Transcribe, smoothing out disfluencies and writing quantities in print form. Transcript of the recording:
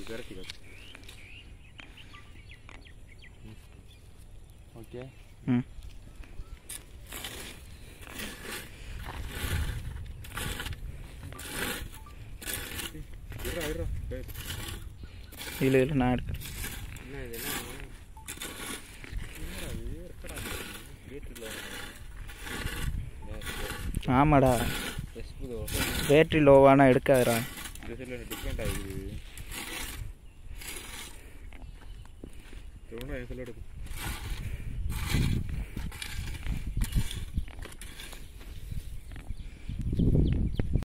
Okay இல்லை இல்லை நான் எடுக்கிறேன். ஆமாடா பேட்டரி லோவானா எடுக்காதுடா. டிஃப்ரெண்ட் ஆகுது.